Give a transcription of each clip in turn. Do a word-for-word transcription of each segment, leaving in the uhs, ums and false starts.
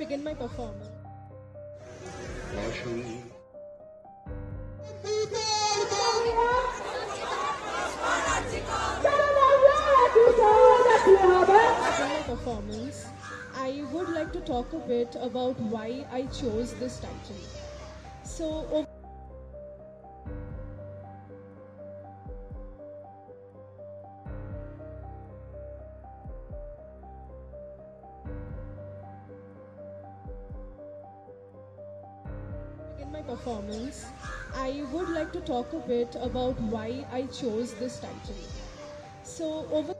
Begin my performance. my performance, I would like to talk a bit about why I chose this title. So, over my performance, I would like to talk a bit about why I chose this title. So, over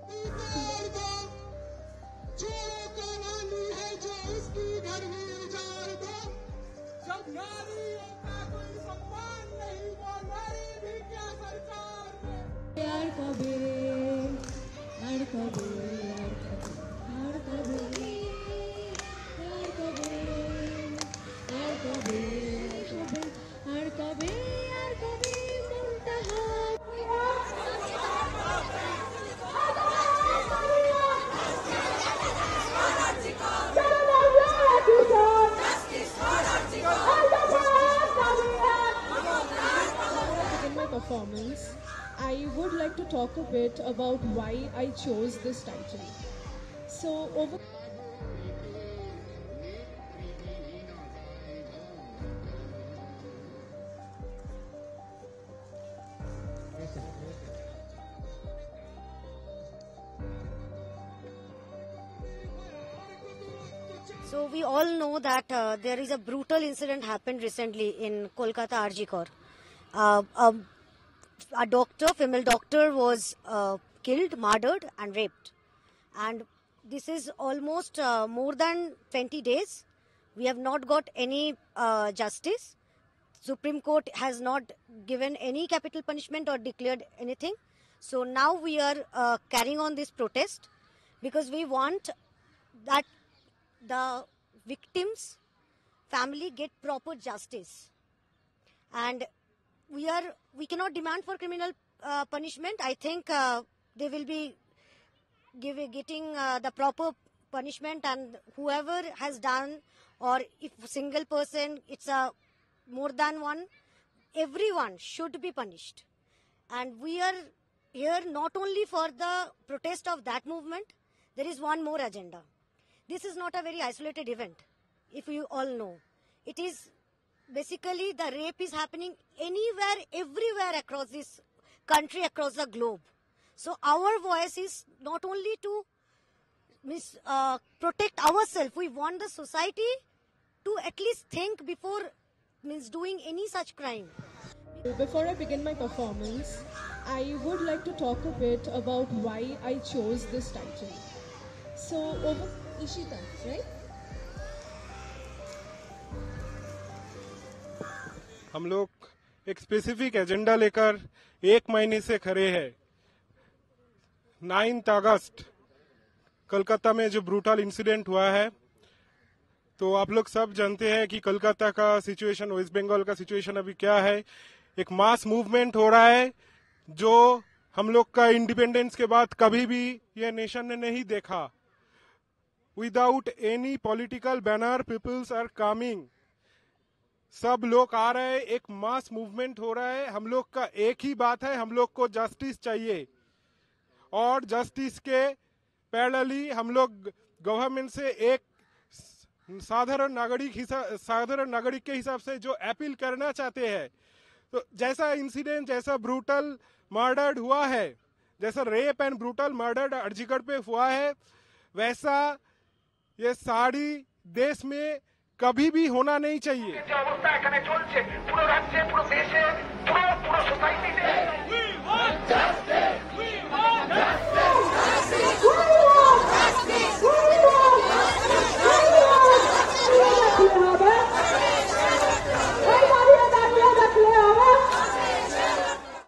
performance, I would like to talk a bit about why I chose this title. So, over So we all know that uh, there is a brutal incident happened recently in Kolkata R G Kar. Uh, um, a doctor, female doctor was uh, killed, murdered and raped. And this is almost uh, more than twenty days. We have not got any uh, justice. Supreme Court has not given any capital punishment or declared anything. So now we are uh, carrying on this protest because we want that the victims' family get proper justice. And we are we cannot demand for criminal uh, punishment. I think uh, they will be give, getting uh, the proper punishment, and whoever has done, or if single person, it's a more than one, everyone should be punished. And we are here not only for the protest of that movement, there is one more agenda. This is not a very isolated event, if you all know. It is basically the rape is happening anywhere, everywhere across this country, across the globe. So our voice is not only to mis, uh, protect ourselves, we want the society to at least think before means doing any such crime. Before I begin my performance, I would like to talk a bit about why I chose this title. So, over Ishita, right? हम लोग एक specific agenda लेकर एक महीने से खड़े हैं। Ninth अगस्त कोलकाता में जो ब्रूटल इंसिडेंट हुआ है, तो आप लोग सब जानते हैं कि कोलकाता का सिचुएशन, वेस्ट बंगाल का सिचुएशन अभी क्या है। एक मास मूवमेंट हो रहा है जो हम लोग का इंडिपेंडेंस के बाद कभी भी ये नेशन ने नहीं देखा। Without any political banner peoples are coming, सब लोग आ रहे हैं, एक मास मूवमेंट हो रहा है। हम लोग का एक ही बात है, हम लोग को जस्टिस चाहिए, और जस्टिस के पैरेलली हम लोग गवर्नमेंट से एक साधारण नागरिक साधारण नागरिक के हिसाब से जो अपील करना चाहते हैं, तो जैसा इंसिडेंट, जैसा ब्रूटल मर्डर हुआ है, जैसा रेप एंड ब्रूटल मर्डर अर्जीगढ़ पे हुआ है, वैसा ये सारी देश में कभी भी होना नहीं चाहिए।